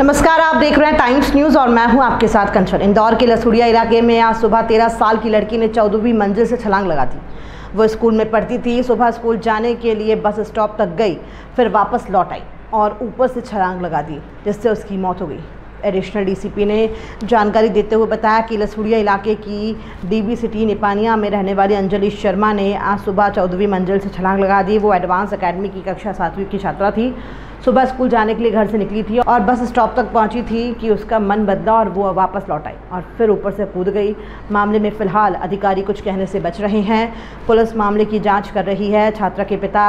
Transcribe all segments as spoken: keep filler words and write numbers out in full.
नमस्कार, आप देख रहे हैं टाइम्स न्यूज और मैं हूं आपके साथ कंचन। इंदौर के लसूड़िया इलाके में आज सुबह तेरह साल की लड़की ने चौदहवीं मंजिल से छलांग लगा दी। वो स्कूल में पढ़ती थी। सुबह स्कूल जाने के लिए बस स्टॉप तक गई, फिर वापस लौट आई और ऊपर से छलांग लगा दी, जिससे उसकी मौत हो गई। एडिशनल डीसीपी ने जानकारी देते हुए बताया कि लसूड़िया इलाके की डीबी सिटी निपानिया में रहने वाली अंजलि शर्मा ने आज सुबह चौदहवीं मंजिल से छलांग लगा दी। वो एडवांस एकेडमी की कक्षा सातवीं की छात्रा थी। सुबह स्कूल जाने के लिए घर से निकली थी और बस स्टॉप तक पहुंची थी कि उसका मन बदला और वो वापस लौट आई और फिर ऊपर से कूद गई। मामले में फिलहाल अधिकारी कुछ कहने से बच रहे हैं। पुलिस मामले की जांच कर रही है। छात्रा के पिता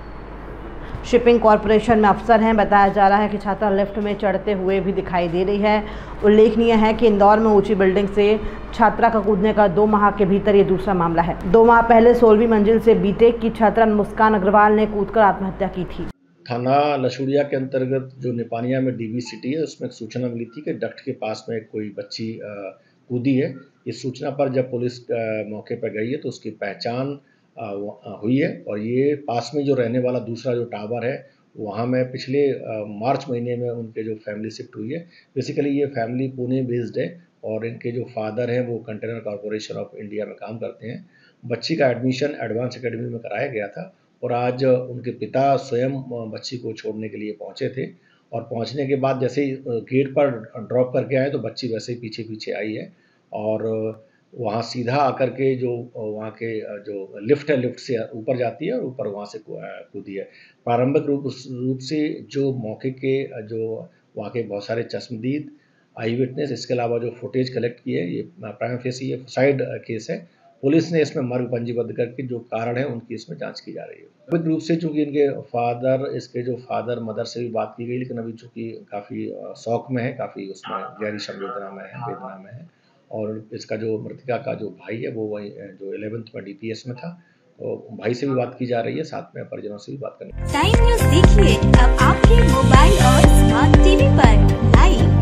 शिपिंग कॉरपोरेशन में अफसर हैं। बताया जा रहा है कि छात्रा लिफ्ट में चढ़ते हुए भी दिखाई दे रही है। उल्लेखनीय है कि इंदौर में ऊंची बिल्डिंग से छात्रा का कूदने का दो माह के भीतर ये दूसरा मामला है। दो माह पहले सोलहवीं मंजिल से बीटेक की छात्रा मुस्कान अग्रवाल ने कूदकर आत्महत्या की थी। थाना लसूड़िया के अंतर्गत जो निपानिया में डीबी सिटी है, उसमें एक सूचना मिली थी कि डक्ट के पास में कोई बच्ची कूदी है। इस सूचना पर जब पुलिस मौके पर गई है तो उसकी पहचान हुई है और ये पास में जो रहने वाला दूसरा जो टावर है, वहाँ में पिछले मार्च महीने में उनके जो फैमिली शिफ्ट हुई है। बेसिकली ये फैमिली पुणे बेस्ड है और इनके जो फादर हैं वो कंटेनर कॉरपोरेशन ऑफ इंडिया में काम करते हैं। बच्ची का एडमिशन एडवांस एकेडमी में कराया गया था और आज उनके पिता स्वयं बच्ची को छोड़ने के लिए पहुंचे थे और पहुंचने के बाद जैसे ही गेट पर ड्रॉप करके आए तो बच्ची वैसे ही पीछे पीछे आई है और वहां सीधा आकर के जो वहां के जो लिफ्ट है, लिफ्ट से ऊपर जाती है और ऊपर वहां से कूदी है। प्रारंभिक रूप रूप से जो मौके के जो वहाँ के बहुत सारे चश्मदीद, आई विटनेस, इसके अलावा जो फुटेज कलेक्ट की है, ये प्राइम फेसी ये सुसाइड केस है। पुलिस ने इसमें मर्ग पंजीबद्ध करके जो कारण है उनकी इसमें जांच की जा रही है। स्वाभाविक रूप से चूंकि इनके फादर इसके जो फादर मदर से भी बात की गई, लेकिन अभी चूंकि काफ़ी शौक में है, काफ़ी उसमें गहरी संवेदना में है, वेदना में है। और इसका जो मृतका का जो भाई है वो वही जो इलेवेंथ में डीपीएस में था, तो भाई से भी बात की जा रही है, साथ में परिजनों से भी बात करनी है। टाइम न्यूज़ देखिए अब आपके मोबाइल और स्मार्ट टीवी पर। लाइक